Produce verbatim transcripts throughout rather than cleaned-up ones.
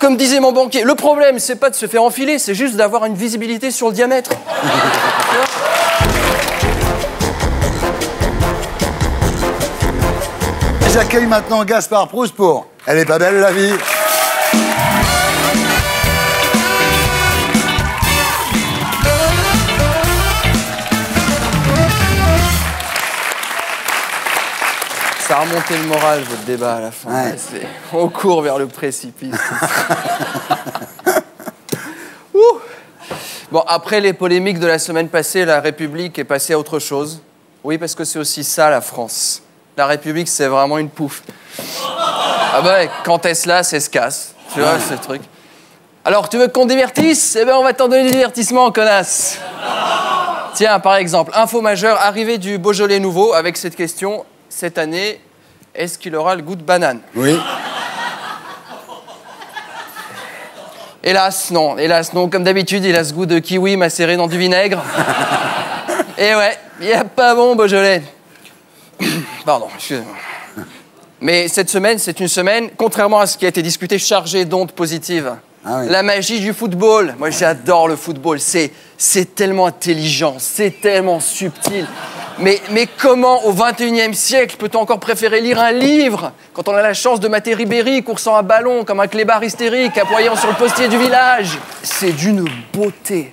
Comme disait mon banquier, le problème, c'est pas de se faire enfiler, c'est juste d'avoir une visibilité sur le diamètre. J'accueille maintenant Gaspard Proust pour Elle est pas belle la vie. Ça a remonté le moral, votre débat, à la fin. Ouais. C'est... On court vers le précipice. Ouh. Bon, après les polémiques de la semaine passée, la République est passée à autre chose. Oui, parce que c'est aussi ça, la France. La République, c'est vraiment une pouffe. Ah bah, quand est-ce là, c'est se casse. Tu vois, ce truc. Alors, tu veux qu'on divertisse? Eh ben, on va t'en donner du divertissement, connasse. Tiens, par exemple, info majeure, arrivée du Beaujolais nouveau avec cette question. Cette année, est-ce qu'il aura le goût de banane? Oui. Hélas, non. Hélas, non. Comme d'habitude, il a ce goût de kiwi macéré dans du vinaigre. Et ouais, il n'y a pas bon Beaujolais. Pardon, excusez-moi. Mais cette semaine, c'est une semaine, contrairement à ce qui a été discuté, chargée d'ondes positives. Ah oui. La magie du football. Moi, j'adore le football. C'est, c'est tellement intelligent, c'est tellement subtil. Mais, mais comment, au vingt et unième siècle, peut-on encore préférer lire un livre quand on a la chance de mater Ribéry coursant un ballon comme un clébard hystérique, appoyant sur le postier du village? C'est d'une beauté.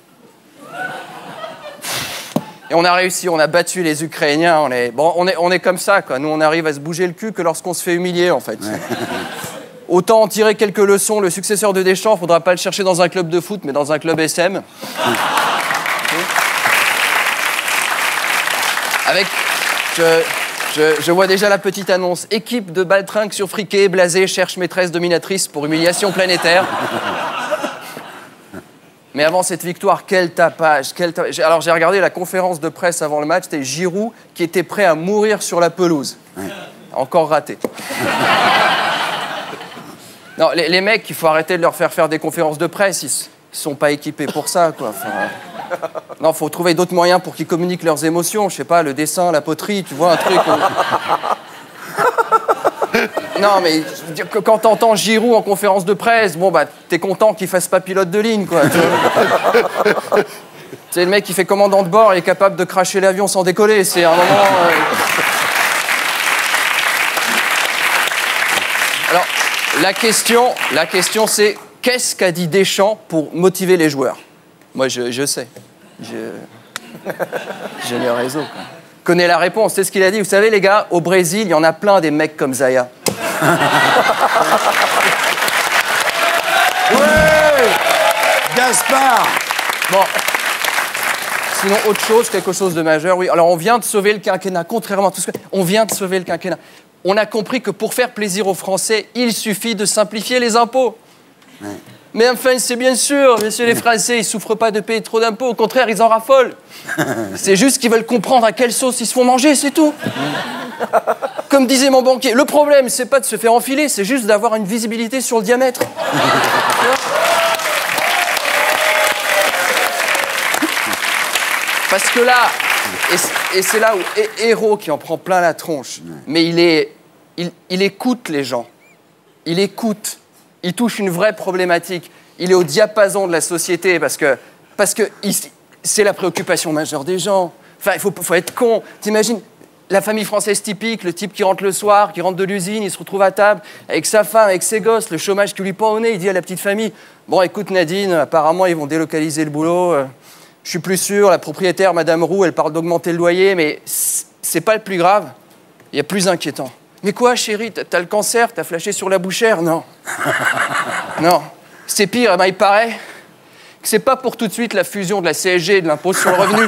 Et on a réussi, on a battu les Ukrainiens. On est, bon, on est, on est comme ça, quoi. Nous, on arrive à se bouger le cul que lorsqu'on se fait humilier, en fait. Ouais. Autant en tirer quelques leçons. Le successeur de Deschamps, faudra pas le chercher dans un club de foot, mais dans un club S M. Avec, je, je, je vois déjà la petite annonce. Équipe de baltringues surfriquées, blasées, cherche maîtresse dominatrice pour humiliation planétaire. Mais avant cette victoire, quel tapage, quel tapage. Alors j'ai regardé la conférence de presse avant le match, c'était Giroud qui était prêt à mourir sur la pelouse. Ouais. Encore raté. Non, les, les mecs, il faut arrêter de leur faire faire des conférences de presse, ils, ils sont pas équipés pour ça, quoi. Enfin, non, faut trouver d'autres moyens pour qu'ils communiquent leurs émotions. Je sais pas, le dessin, la poterie, tu vois, un truc. On... Non, mais quand t'entends Giroud en conférence de presse, bon, bah, t'es content qu'il fasse pas pilote de ligne, quoi. C'est le mec qui fait commandant de bord, il est capable de cracher l'avion sans décoller. C'est un moment... Euh... Alors, la question, la question c'est, qu'est-ce qu'a dit Deschamps pour motiver les joueurs? Moi, je, je sais. Je... J'ai le réseau, quoi. Connais la réponse, c'est ce qu'il a dit. Vous savez, les gars, au Brésil, il y en a plein des mecs comme Zaya. Ouais, Gaspard. Bon. Sinon, autre chose, quelque chose de majeur, oui. Alors, on vient de sauver le quinquennat, contrairement à tout ce que... On vient de sauver le quinquennat. On a compris que pour faire plaisir aux Français, il suffit de simplifier les impôts. Ouais. Mais enfin, c'est bien sûr, messieurs les Français, ils souffrent pas de payer trop d'impôts. Au contraire, ils en raffolent. C'est juste qu'ils veulent comprendre à quelle sauce ils se font manger, c'est tout. Comme disait mon banquier, le problème, c'est pas de se faire enfiler, c'est juste d'avoir une visibilité sur le diamètre. Parce que là, et, et c'est là où Hérault qui en prend plein la tronche, mais il, est, il, il écoute les gens. Il écoute. Il touche une vraie problématique. Il est au diapason de la société parce que, parce que il, c'est la préoccupation majeure des gens. Enfin, il faut, faut être con. T'imagines la famille française typique, le type qui rentre le soir, qui rentre de l'usine, il se retrouve à table avec sa femme, avec ses gosses, le chômage qui lui pend au nez, il dit à la petite famille « Bon, écoute Nadine, apparemment, ils vont délocaliser le boulot. Euh, je suis plus sûr, la propriétaire, Madame Roux, elle parle d'augmenter le loyer, mais c'est pas le plus grave. Il y a plus inquiétant. » Mais quoi, chérie, t'as le cancer, t'as flashé sur la bouchère? Non. Non. C'est pire, ben, il paraît que c'est pas pour tout de suite la fusion de la C S G et de l'impôt sur le revenu.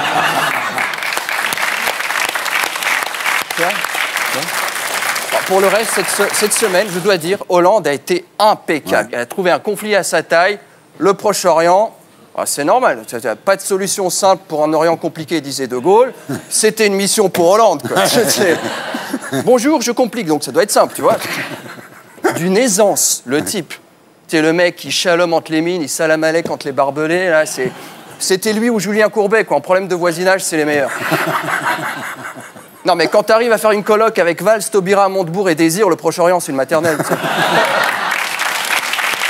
Bon, pour le reste, cette, cette semaine, je dois dire, Hollande a été impeccable. Ouais. Elle a trouvé un conflit à sa taille, le Proche-Orient. Ah, c'est normal, pas de solution simple pour un Orient compliqué, disait De Gaulle. C'était une mission pour Hollande, quoi. Bonjour, je complique, donc ça doit être simple, tu vois. D'une aisance, le type. C'est le mec qui chalome entre les mines, il salamalek entre les barbelés, là, c'est... C'était lui ou Julien Courbet, quoi. En problème de voisinage, c'est les meilleurs. Non, mais quand t'arrives à faire une coloc avec Valls, Taubira, Montebourg et Désir, le Proche-Orient, c'est une maternelle, tu sais.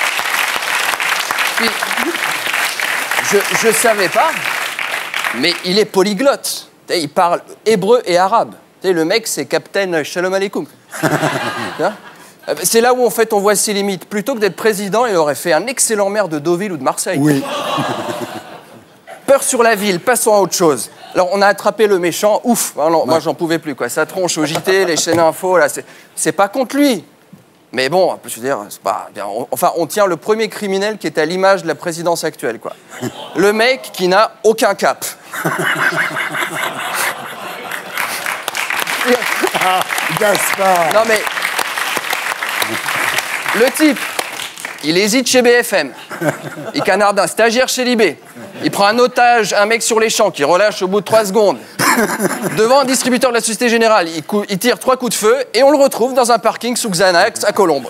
puis, je, je savais pas, mais il est polyglotte. Il parle hébreu et arabe. Le mec, c'est Captain Shalom Aleikoum. C'est là où, en fait, on voit ses limites. Plutôt que d'être président, il aurait fait un excellent maire de Deauville ou de Marseille. Oui. Peur sur la ville, passons à autre chose. Alors, on a attrapé le méchant, ouf. Alors, ouais. Moi, j'en pouvais plus, quoi. Sa tronche au J T, les chaînes info, là, c'est pas contre lui. Mais bon, je veux dire, c'est pas bien. On, enfin, on tient le premier criminel qui est à l'image de la présidence actuelle, quoi. Le mec qui n'a aucun cap. Ah, Gaspard. Non, mais... Le type, il hésite chez B F M. Il canarde un stagiaire chez Libé. Il prend un otage, un mec sur les champs, qui relâche au bout de trois secondes. Devant un distributeur de la Société Générale, il, cou il tire trois coups de feu et on le retrouve dans un parking sous Xanax à Colombes.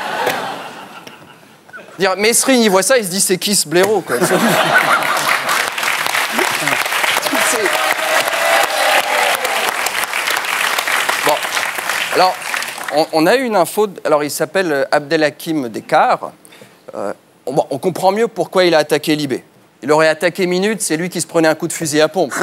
Dire, Mesrine, il voit ça, il se dit, c'est qui ce blaireau, quoi. Bon, alors... On a eu une info, alors il s'appelle Abdelhakim Dekar. Euh, on, bon, on comprend mieux pourquoi il a attaqué Libé. Il aurait attaqué Minute, c'est lui qui se prenait un coup de fusil à pompe.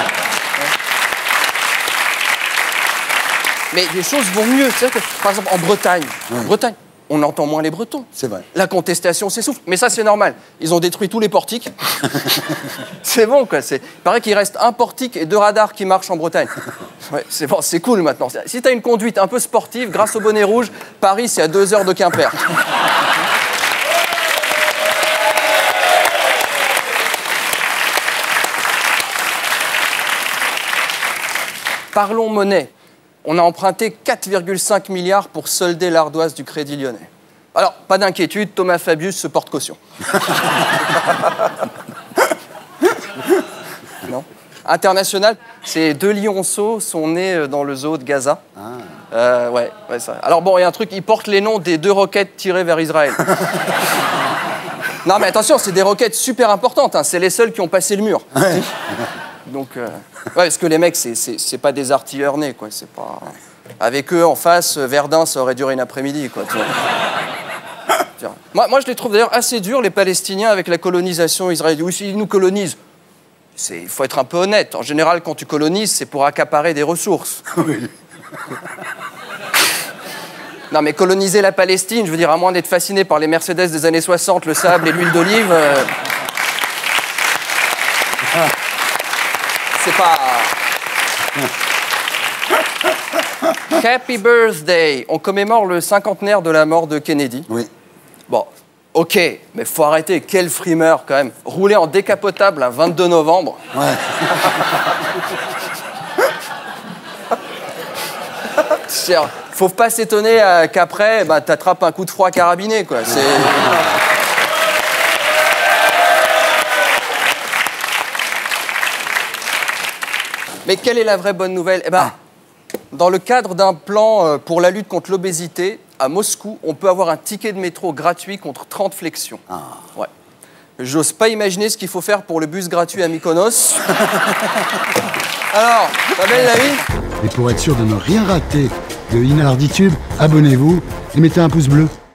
Mais des choses vont mieux. Que, par exemple, en Bretagne, oui. en Bretagne, on entend moins les Bretons. C'est vrai. La contestation s'essouffle. Mais ça, c'est normal. Ils ont détruit tous les portiques. C'est bon, quoi. Il paraît qu'il reste un portique et deux radars qui marchent en Bretagne. Ouais, c'est bon, c'est cool maintenant. Si tu as une conduite un peu sportive, grâce au bonnet rouge, Paris, c'est à deux heures de Quimper. Parlons monnaie. On a emprunté quatre virgule cinq milliards pour solder l'ardoise du Crédit Lyonnais. Alors, pas d'inquiétude, Thomas Fabius se porte caution. Non. International, ces deux lionceaux sont nés dans le zoo de Gaza. Ah. Euh, ouais, ouais, ça. Alors bon, il y a un truc, ils portent les noms des deux roquettes tirées vers Israël. Non, mais attention, c'est des roquettes super importantes, hein. C'est les seuls qui ont passé le mur. Ouais. Donc, euh... ouais, parce que les mecs, c'est pas des artilleurs nés, quoi. C'est pas... Avec eux en face, Verdun, ça aurait duré une après-midi, quoi. Tu vois. Moi, moi, je les trouve d'ailleurs assez durs, les Palestiniens, avec la colonisation israélienne. Oui, ils nous colonisent. Il faut être un peu honnête. En général, quand tu colonises, c'est pour accaparer des ressources. Oui. Non, mais coloniser la Palestine, je veux dire, à moins d'être fasciné par les Mercedes des années soixante, le sable et l'huile d'olive... Euh... C'est pas... Happy birthday. On commémore le cinquantenaire de la mort de Kennedy. Oui. Bon, ok, mais faut arrêter. Quel frimeur, quand même. Rouler en décapotable un vingt-deux novembre. Ouais. Faut pas s'étonner euh, qu'après, bah, t'attrapes un coup de froid carabiné, quoi. C'est... Mais quelle est la vraie bonne nouvelle? Eh ben, ah. Dans le cadre d'un plan pour la lutte contre l'obésité, à Moscou, on peut avoir un ticket de métro gratuit contre trente flexions. Ah. Ouais. J'ose pas imaginer ce qu'il faut faire pour le bus gratuit à Mykonos. Alors, pas belle la vie? Et pour être sûr de ne rien rater de Inarditube, abonnez-vous et mettez un pouce bleu.